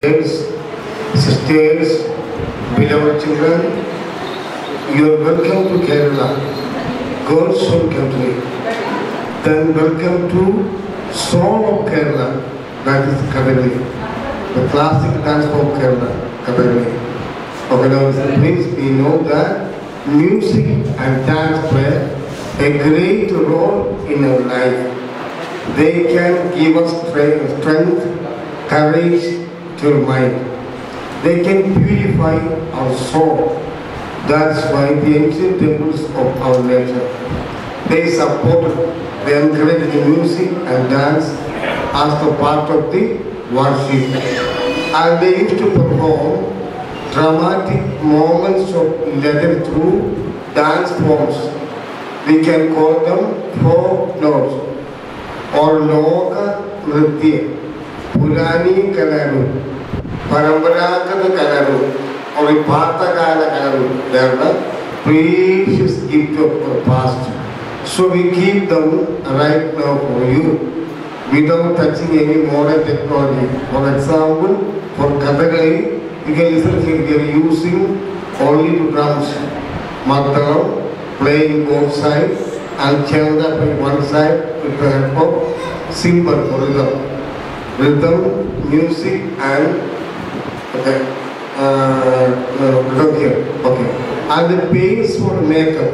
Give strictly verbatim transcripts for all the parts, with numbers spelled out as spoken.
sisters, beloved children, you are welcome to Kerala, God's own country. Then welcome to Song of Kerala, that is Kathakali, the classic dance form of Kerala, Kathakali. Okay, now please, we know that music and dance play a great role in our life. They can give us strength, courage, to mind. They can purify our soul. That's why the ancient temples of our nature, they supported, they encouraged the music and dance as a part of the worship. And they used to perform dramatic moments of leather through dance forms. We can call them folk notes or Loka Nritya. Purani Kalaru, Paramparagata Kalaru, or Pathakali Kalaru, they are the precious gift of the past. So we keep them right now for you, without touching any modern technology. For example, for Kathakali, you can listen here, they are using only the drums, Mataram, playing both sides, and Chanda playing one side with the help of cymbal for rhythm. Rhythm, music, and okay, uh, no, rhythm here, okay. And the paints for makeup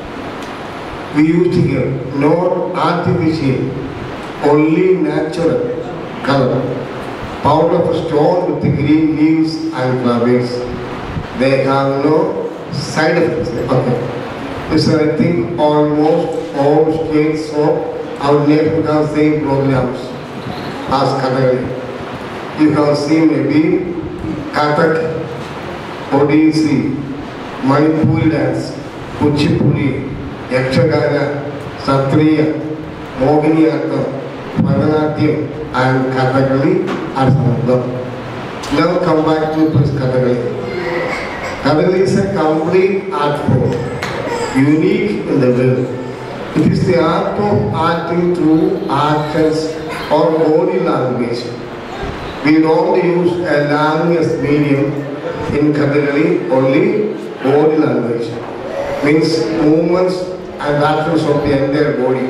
we used here, not artificial, only natural color. Powder of stone with the green leaves and flowers. They have no side effects. Okay. So I think almost all states of our nation have same programs as Kathakali. You have seen maybe Kathak, Odissi, Manipuri dance, Kuchipudi, Yakshagana, Satriya, Mohiniyattam, Bharatanatyam, and Kathakali are some of them. Now come back to this Kathakali. Kathakali is a complete art form, unique in the world. It is the art of acting through actions or body language. We don't use a language medium in Kathakali, only body language. Means movements and actions of the entire body.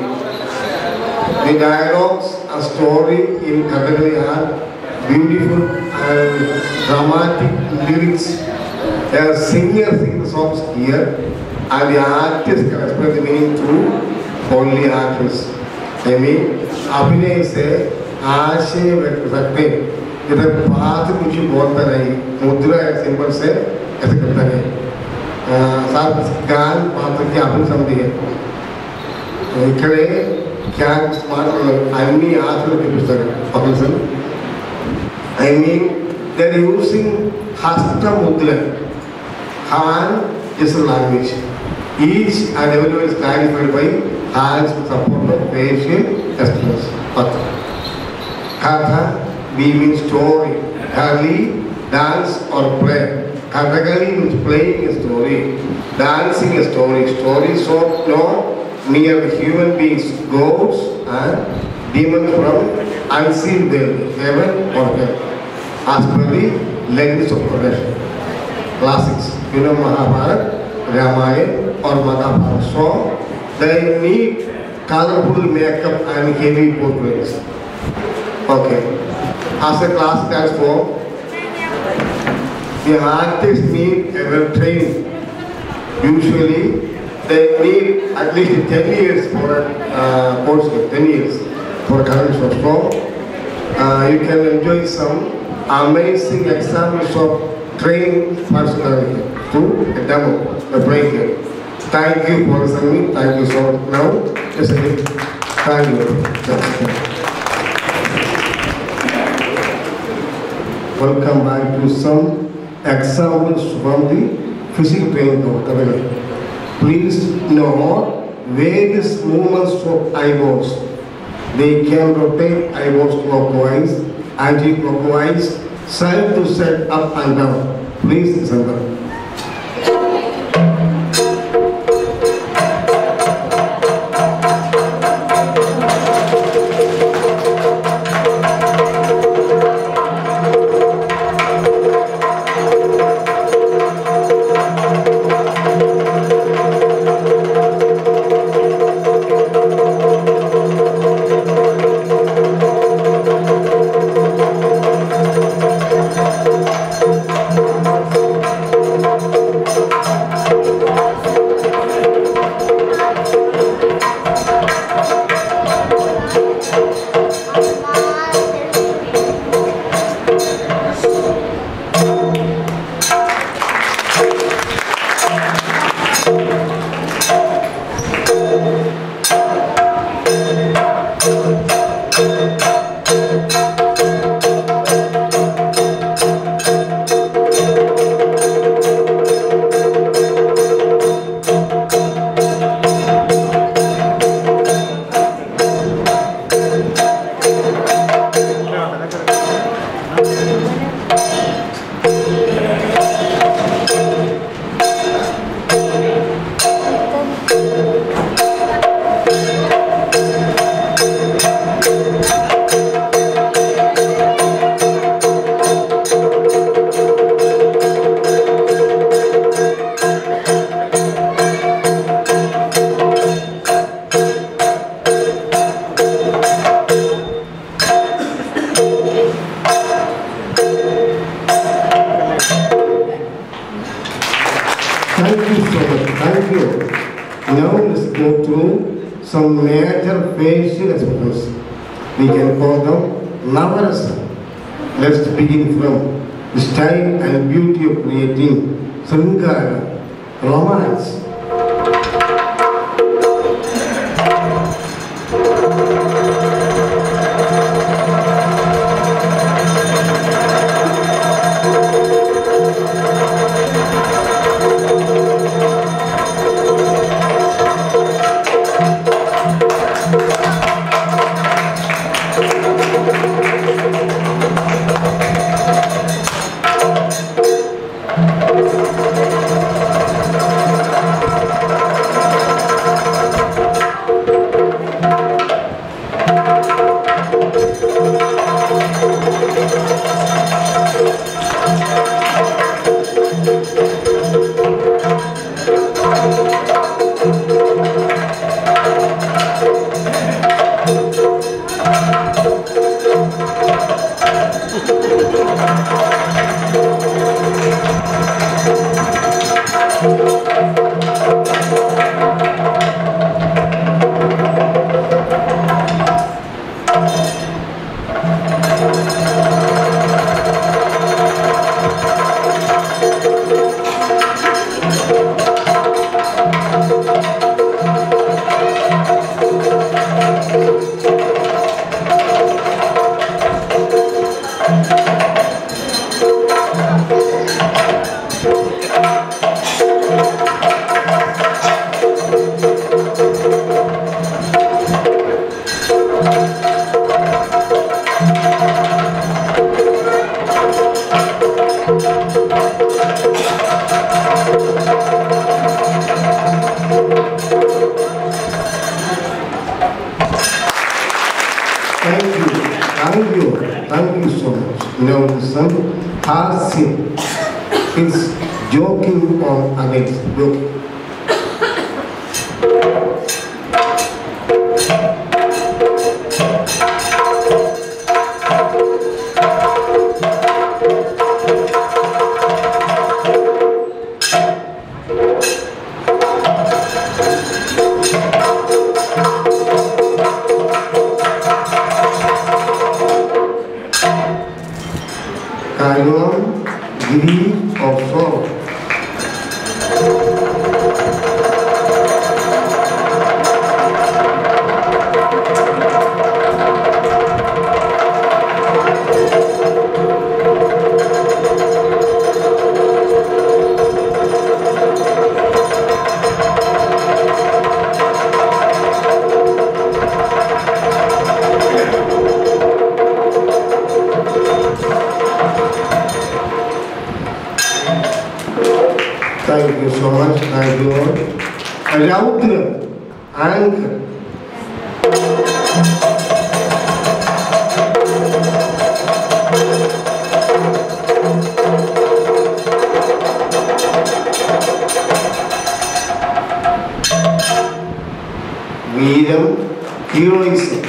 The dialogues and story in Kathakali are beautiful and dramatic lyrics. The singer sings the songs here, and the artist can express the meaning through only actions. I mean, Abhinay is a Ashe Vakte. It is a path which you want to write. Mudra and symbol say, as a Kathakali. Sab Gan, Path ki Abhin Samdi hai. Ikkade, kya smart, I mean, Ashe Vakte. I mean, they are using Hasta Mudra. Hand is a language. Each and everyone is clarified by hands with support of facial expressions. Katha, we mean story. Kali, dance or play. Kathakali means playing a story, dancing a story. Stories so known near the human beings, gods and demons from unseen world, heaven or hell. As per the language of production. Classics, you know Mahabharata, Ramayana or Mahabharata. So they need colorful makeup and heavy portraits. Okay. As a classic dance form, the artists need a well trained. Usually, they need at least ten years for a uh, course, ten years for a current show. So uh, you can enjoy some amazing examples of training personality to a demo, a break here. Thank you for listening. Thank you so much. Now, just a minute. Thank you. Welcome back to some examples from the physical training of Kathakali. Please know where these movements of eyeballs. They can rotate eyeballs clockwise, anti-clockwise, side to side, up and down. Please listen to them. Some major facial expressions. We can call them navarasa. Let's begin from the style and beauty of creating sangara, romance. Is joking or against joking. Kayon, grief or sorrow. Thank you so much. Thank you all. Rautra, anchor. Veeram, heroism.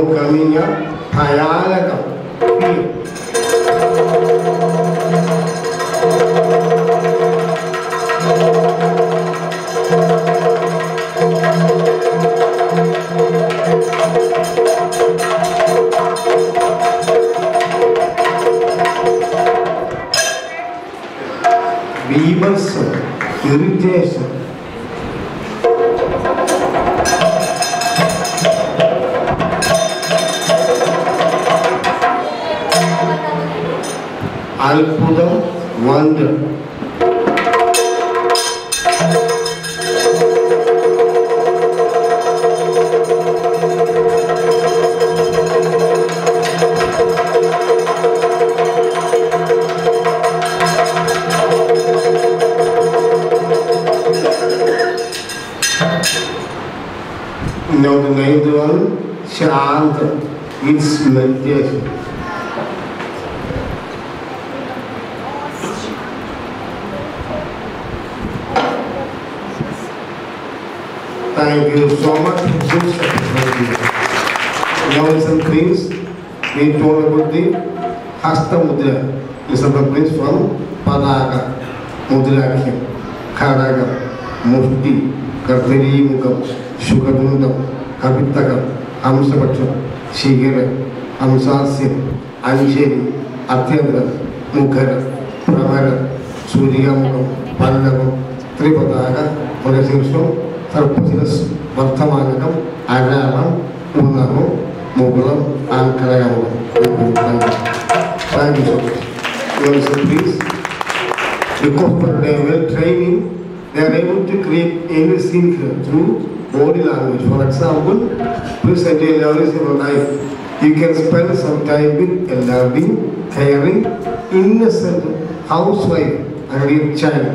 coming up, Hayalakam. Beavers, irritation. Alpudam, wonder. Now the ninth one, Shanta, is meditation. Thank you so much. Now listen please, we told about the Hasta Mudra. Listen please from Padaga, Mudrakhya, Karaga, Mufti, Kartari Mukam, Shukadundam, Kapitakam, Amsabacham, Shigera, Amsasim, Anjeri, Athendra, Mukara, Pramara, Suriyamukam, Pandavam, Tripadaga, Mudasinsum, Sarpasinas, Vartamanakam, Agaram, Unamo, Mugulam, and Karayam. Thank you so much. You also please, because for their well training, they are able to create any scene through body language. For example, please enjoy learning in your life. You can spend some time with a loving, caring, innocent housewife and a child.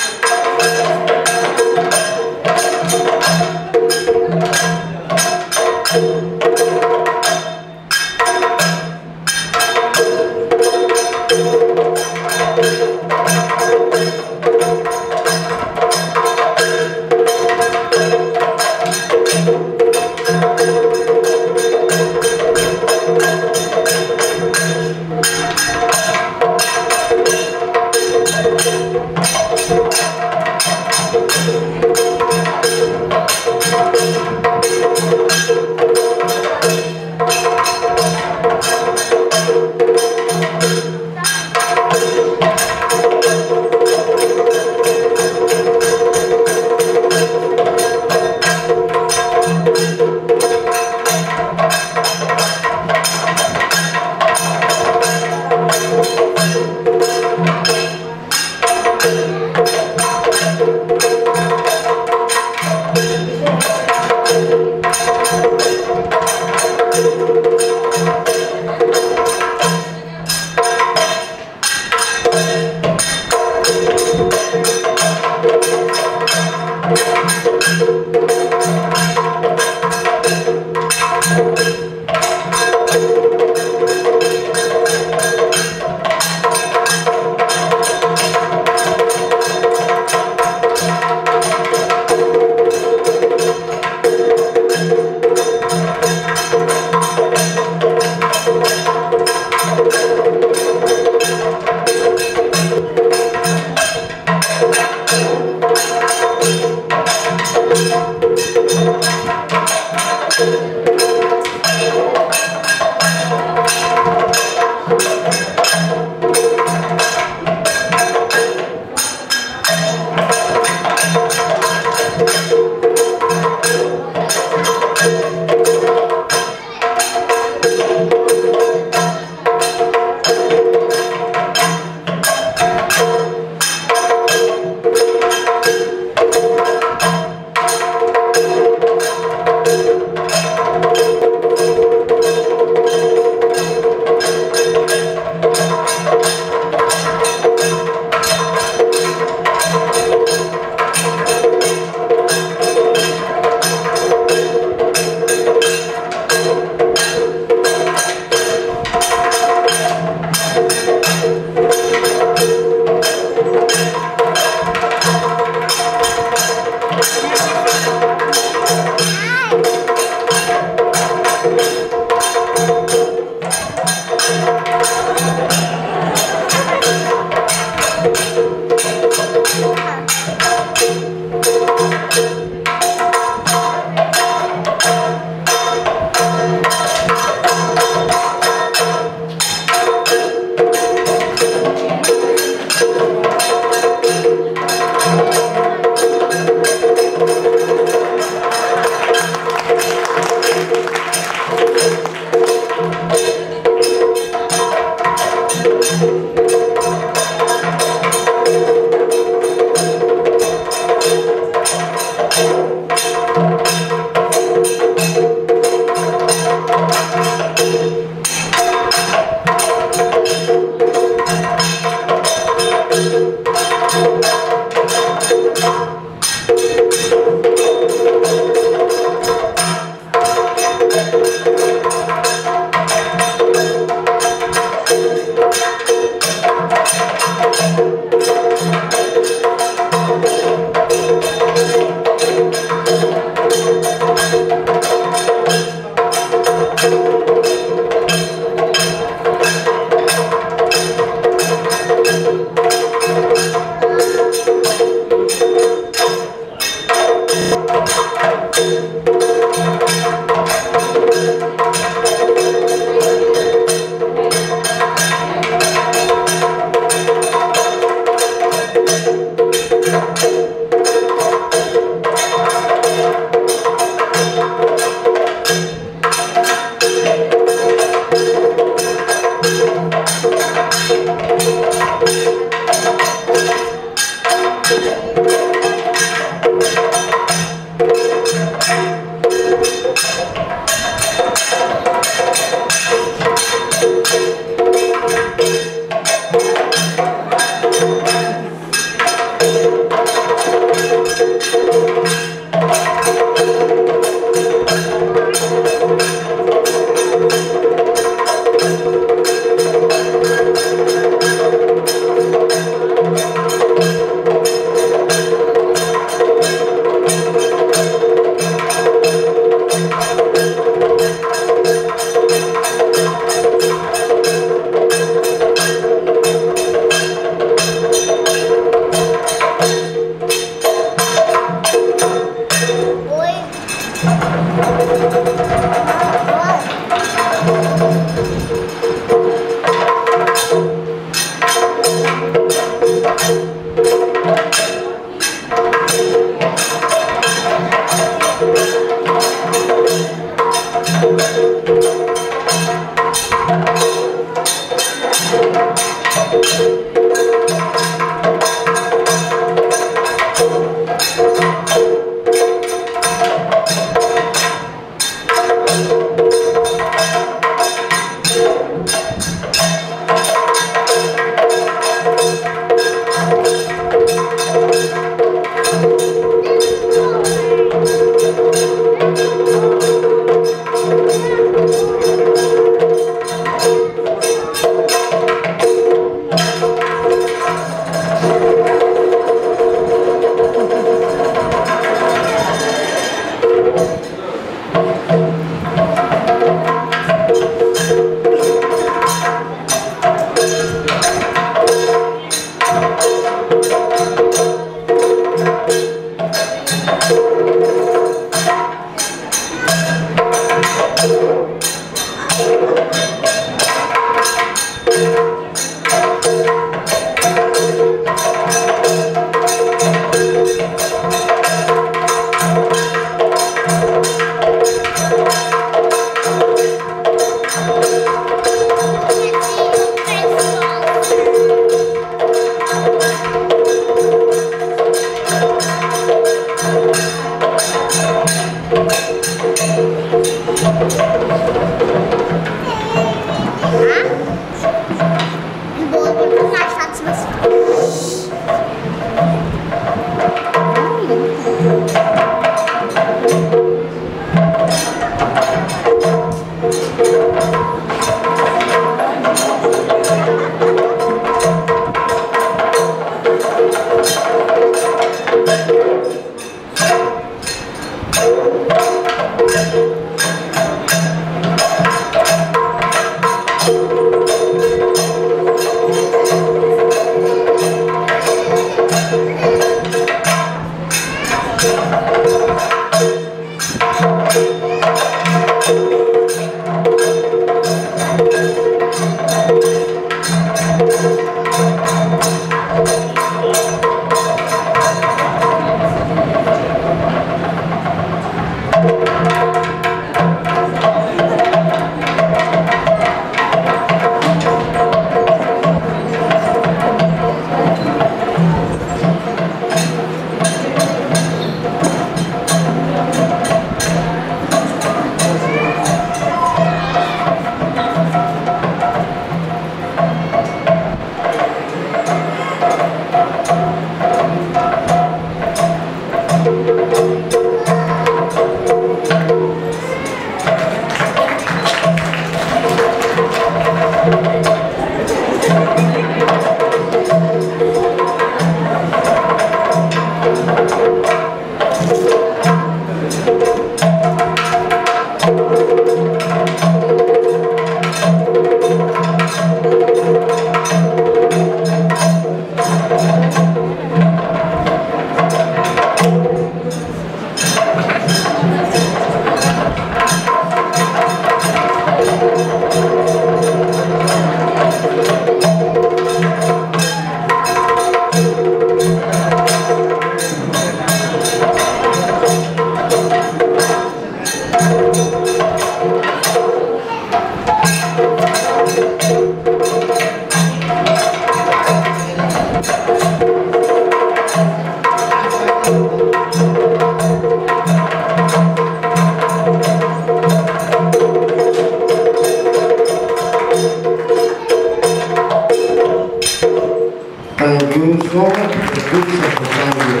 Thank you so much for the gifts of the family.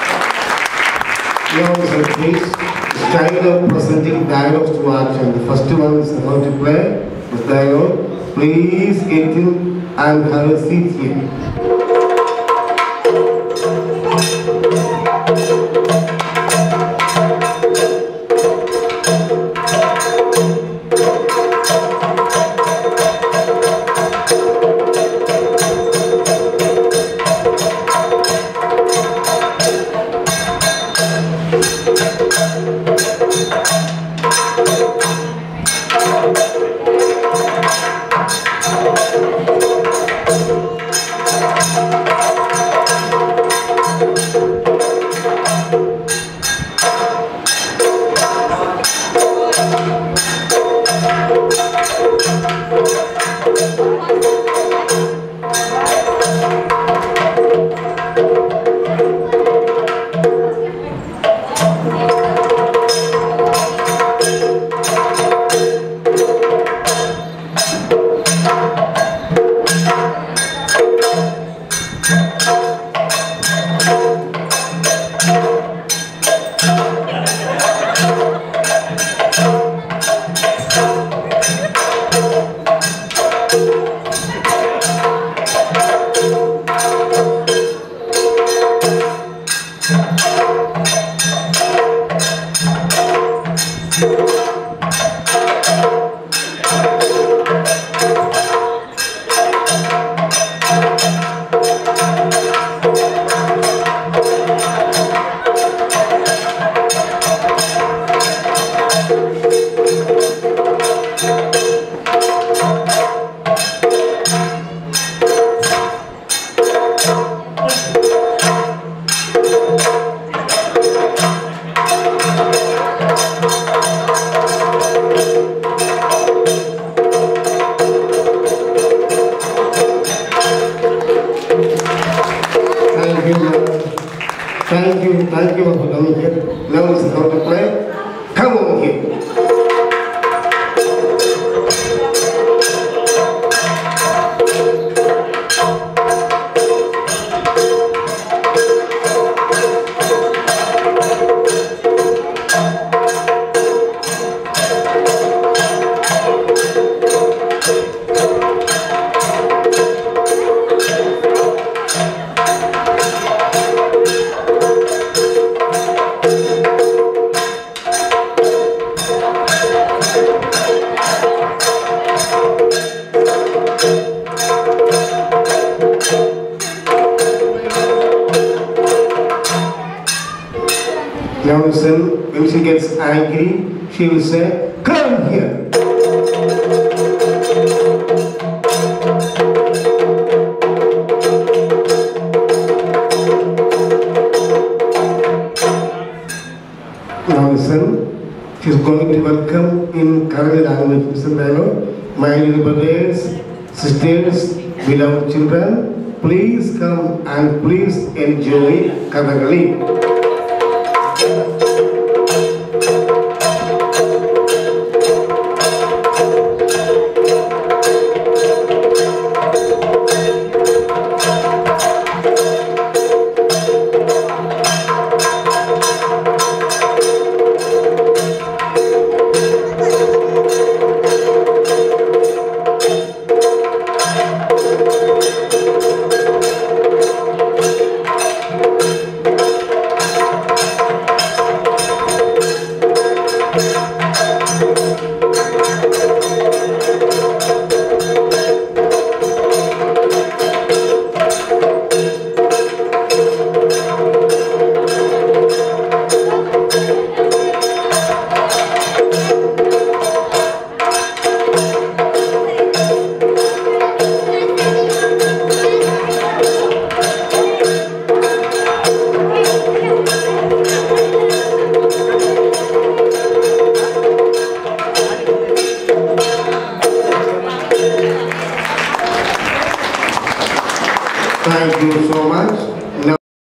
Now, sir, please, style of presenting dialogues to action. The first one is how to play the dialogue. Please get in and have a seat here. Thank you, thank you for coming here. Now it's time to play. Come over here. Now listen, when she gets angry, she will say, come here. Now listen, she is going to welcome in Kannada language. Listen, my little brothers, sisters, beloved children, please come and please enjoy Kathakali. Thank you so much.